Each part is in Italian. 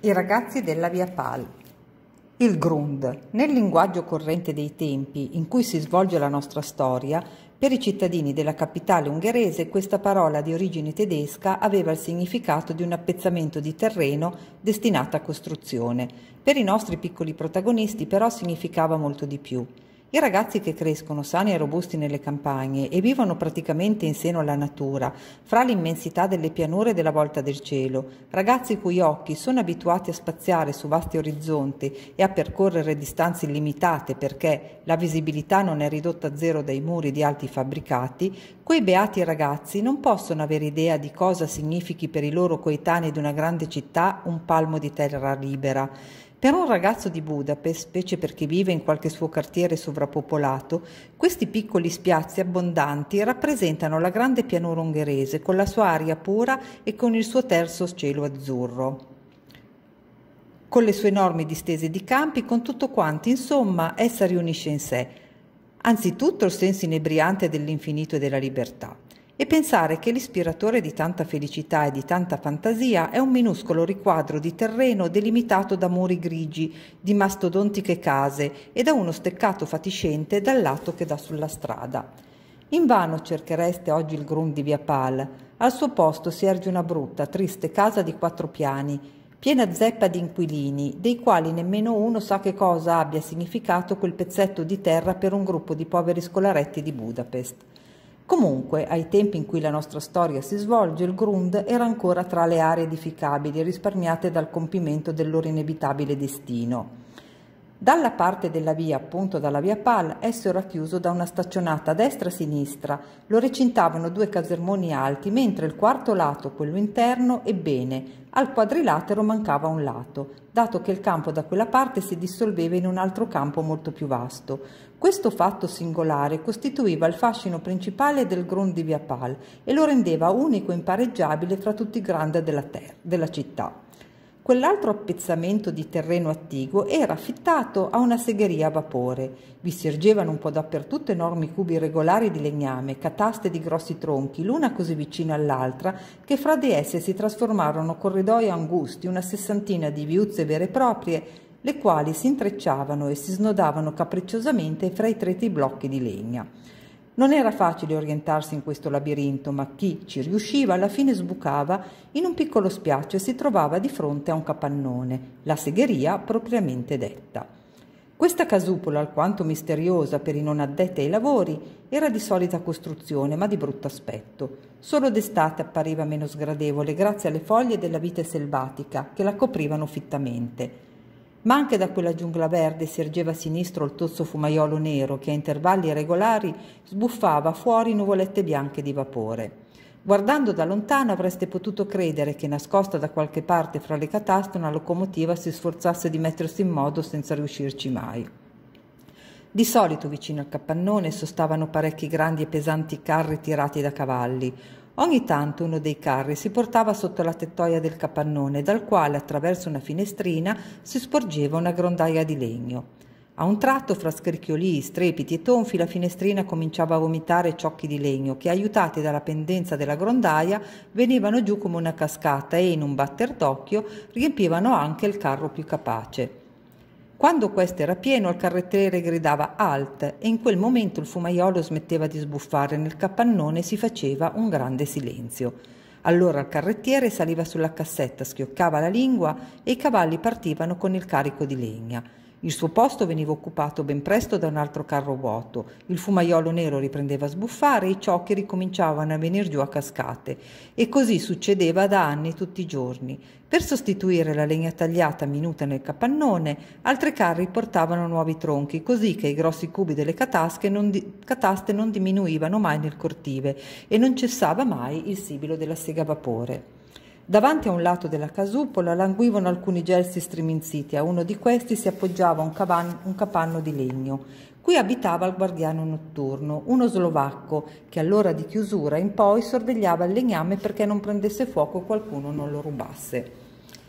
I ragazzi della Via Pal. Il Grund, nel linguaggio corrente dei tempi in cui si svolge la nostra storia, per i cittadini della capitale ungherese questa parola di origine tedesca aveva il significato di un appezzamento di terreno destinato a costruzione. Per i nostri piccoli protagonisti però significava molto di più. I ragazzi che crescono sani e robusti nelle campagne e vivono praticamente in seno alla natura, fra l'immensità delle pianure della volta del cielo, ragazzi i cui occhi sono abituati a spaziare su vasti orizzonti e a percorrere distanze illimitate perché la visibilità non è ridotta a zero dai muri di alti fabbricati, quei beati ragazzi non possono avere idea di cosa significhi per i loro coetanei di una grande città un palmo di terra libera. Per un ragazzo di Budapest, specie per chi vive in qualche suo quartiere sovrappopolato, questi piccoli spiazzi abbondanti rappresentano la grande pianura ungherese con la sua aria pura e con il suo terso cielo azzurro, con le sue enormi distese di campi, con tutto quanto, insomma, essa riunisce in sé. Anzitutto il senso inebriante dell'infinito e della libertà. E pensare che l'ispiratore di tanta felicità e di tanta fantasia è un minuscolo riquadro di terreno delimitato da muri grigi, di mastodontiche case e da uno steccato fatiscente dal lato che dà sulla strada. Invano cerchereste oggi il Grund di Via Pal. Al suo posto si erge una brutta, triste casa di 4 piani, piena zeppa di inquilini, dei quali nemmeno uno sa che cosa abbia significato quel pezzetto di terra per un gruppo di poveri scolaretti di Budapest. Comunque, ai tempi in cui la nostra storia si svolge, il Grund era ancora tra le aree edificabili risparmiate dal compimento del loro inevitabile destino. Dalla parte della via, appunto dalla Via Pal, esso era chiuso da una staccionata a destra e a sinistra, lo recintavano 2 casermoni alti, mentre il quarto lato, quello interno, ebbene, al quadrilatero mancava un lato, dato che il campo da quella parte si dissolveva in un altro campo molto più vasto. Questo fatto singolare costituiva il fascino principale del Grund di Via Pal e lo rendeva unico e impareggiabile fra tutti i grandi della città. Quell'altro appezzamento di terreno attiguo era affittato a una segheria a vapore. Vi si ergevano un po' dappertutto enormi cubi irregolari di legname, cataste di grossi tronchi, l'una così vicina all'altra che fra di esse si trasformarono corridoi angusti, una 60ina di viuzze vere e proprie, le quali si intrecciavano e si snodavano capricciosamente fra i treti blocchi di legna. Non era facile orientarsi in questo labirinto, ma chi ci riusciva alla fine sbucava in un piccolo spiaccio e si trovava di fronte a un capannone, la segheria propriamente detta. Questa casupola, alquanto misteriosa per i non addetti ai lavori, era di solita costruzione, ma di brutto aspetto. Solo d'estate appariva meno sgradevole grazie alle foglie della vite selvatica che la coprivano fittamente. Ma anche da quella giungla verde si ergeva a sinistro il tozzo fumaiolo nero che a intervalli regolari sbuffava fuori nuvolette bianche di vapore. Guardando da lontano avreste potuto credere che nascosta da qualche parte fra le cataste una locomotiva si sforzasse di mettersi in modo senza riuscirci mai. Di solito vicino al capannone sostavano parecchi grandi e pesanti carri tirati da cavalli. Ogni tanto uno dei carri si portava sotto la tettoia del capannone, dal quale attraverso una finestrina si sporgeva una grondaia di legno. A un tratto, fra scricchiolii, strepiti e tonfi, la finestrina cominciava a vomitare ciocchi di legno che, aiutati dalla pendenza della grondaia, venivano giù come una cascata e, in un batter d'occhio, riempivano anche il carro più capace. Quando questo era pieno, il carrettiere gridava «Halt» e in quel momento il fumaiolo smetteva di sbuffare, nel capannone si faceva un grande silenzio. Allora il carrettiere saliva sulla cassetta, schioccava la lingua e i cavalli partivano con il carico di legna. Il suo posto veniva occupato ben presto da un altro carro vuoto. Il fumaiolo nero riprendeva a sbuffare e i ciocchi ricominciavano a venir giù a cascate. E così succedeva da anni tutti i giorni. Per sostituire la legna tagliata minuta nel capannone, altri carri portavano nuovi tronchi, così che i grossi cubi delle cataste non diminuivano mai nel cortive e non cessava mai il sibilo della sega a vapore. Davanti a un lato della casupola languivano alcuni gelsi striminziti, a uno di questi si appoggiava un capanno di legno. Qui abitava il guardiano notturno, uno slovacco, che all'ora di chiusura in poi sorvegliava il legname perché non prendesse fuoco e qualcuno non lo rubasse.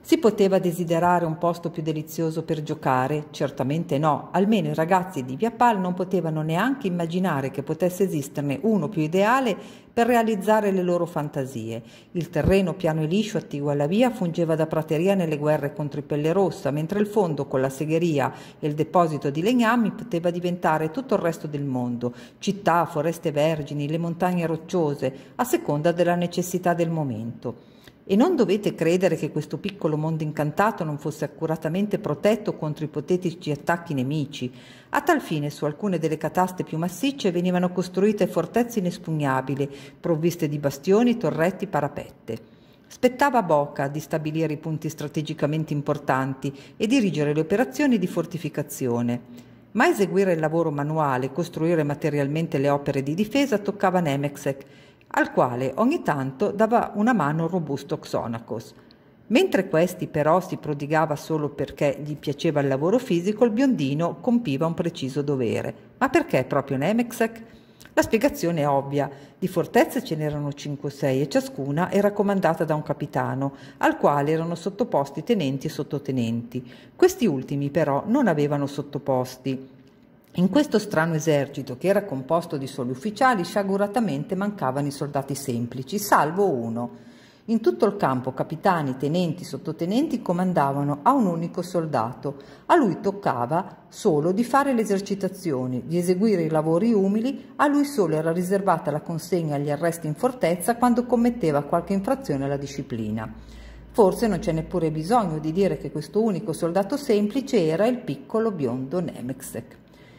Si poteva desiderare un posto più delizioso per giocare? Certamente no, almeno i ragazzi di Via Pal non potevano neanche immaginare che potesse esisterne uno più ideale per realizzare le loro fantasie. Il terreno piano e liscio attiguo alla via fungeva da prateria nelle guerre contro i Pelle Rossa, mentre il fondo con la segheria e il deposito di legnami poteva diventare tutto il resto del mondo, città, foreste vergini, le montagne rocciose, a seconda della necessità del momento. E non dovete credere che questo piccolo mondo incantato non fosse accuratamente protetto contro ipotetici attacchi nemici. A tal fine su alcune delle cataste più massicce venivano costruite fortezze inespugnabili, provviste di bastioni, torretti, parapette. Spettava a Boca di stabilire i punti strategicamente importanti e dirigere le operazioni di fortificazione. Ma eseguire il lavoro manuale e costruire materialmente le opere di difesa toccava a Nemexek, al quale ogni tanto dava una mano un robusto Xonacos. Mentre questi però si prodigava solo perché gli piaceva il lavoro fisico, il biondino compiva un preciso dovere. Ma perché proprio Nemexek? La spiegazione è ovvia. Di fortezze ce n'erano 5 o 6 e ciascuna era comandata da un capitano, al quale erano sottoposti tenenti e sottotenenti. Questi ultimi però non avevano sottoposti. In questo strano esercito, che era composto di soli ufficiali, sciaguratamente mancavano i soldati semplici, salvo uno. In tutto il campo capitani, tenenti, sottotenenti comandavano a un unico soldato. A lui toccava solo di fare le esercitazioni, di eseguire i lavori umili, a lui solo era riservata la consegna agli arresti in fortezza quando commetteva qualche infrazione alla disciplina. Forse non c'è neppure bisogno di dire che questo unico soldato semplice era il piccolo biondo Nemexek.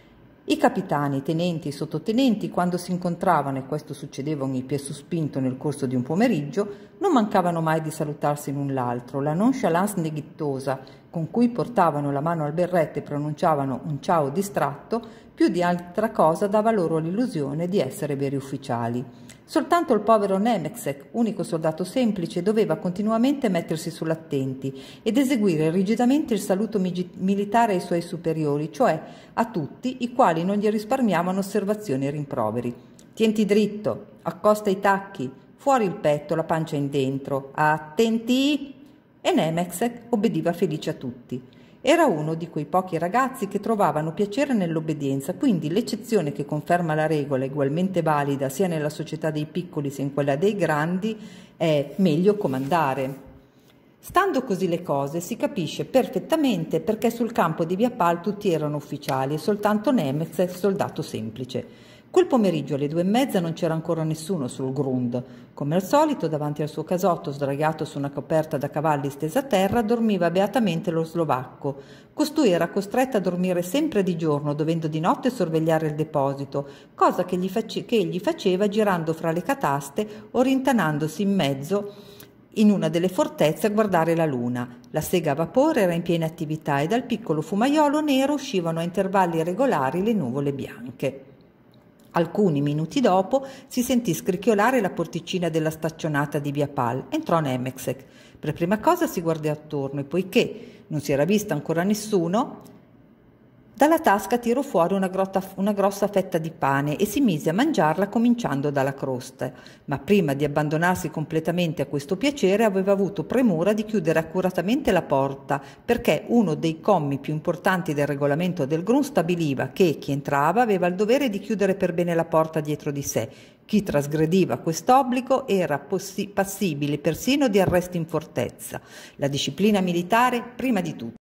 I capitani, i tenenti e i sottotenenti, quando si incontravano, e questo succedeva ogni piè sospinto nel corso di un pomeriggio, non mancavano mai di salutarsi l'un l'altro. La nonchalance neghittosa con cui portavano la mano al berretto e pronunciavano un ciao distratto, più di altra cosa dava loro l'illusione di essere veri ufficiali. Soltanto il povero Nemexek, unico soldato semplice, doveva continuamente mettersi sull'attenti ed eseguire rigidamente il saluto militare ai suoi superiori, cioè a tutti i quali non gli risparmiavano osservazioni e rimproveri. Tienti dritto, accosta i tacchi, fuori il petto, la pancia in dentro, attenti! E Nemexek obbediva felice a tutti. Era uno di quei pochi ragazzi che trovavano piacere nell'obbedienza, quindi l'eccezione che conferma la regola, ugualmente valida sia nella società dei piccoli sia in quella dei grandi, è meglio comandare. Stando così le cose si capisce perfettamente perché sul campo di Via Pal tutti erano ufficiali e soltanto Nemexek soldato semplice. Quel pomeriggio alle 2:30 non c'era ancora nessuno sul Grund. Come al solito, davanti al suo casotto, sdraiato su una coperta da cavalli stesa a terra, dormiva beatamente lo slovacco. Costui era costretto a dormire sempre di giorno, dovendo di notte sorvegliare il deposito, cosa che egli faceva girando fra le cataste o rintanandosi in mezzo in una delle fortezze a guardare la luna. La sega a vapore era in piena attività e dal piccolo fumaiolo nero uscivano a intervalli regolari le nuvole bianche. Alcuni minuti dopo si sentì scricchiolare la porticina della staccionata di Via Pal. Entrò Nemexek. Per prima cosa si guardò attorno e poiché non si era vista ancora nessuno, dalla tasca tirò fuori una grossa fetta di pane e si mise a mangiarla cominciando dalla crosta. Ma prima di abbandonarsi completamente a questo piacere aveva avuto premura di chiudere accuratamente la porta perché uno dei commi più importanti del regolamento del Grun stabiliva che chi entrava aveva il dovere di chiudere per bene la porta dietro di sé. Chi trasgrediva quest'obbligo era passibile persino di arresto in fortezza. La disciplina militare prima di tutto.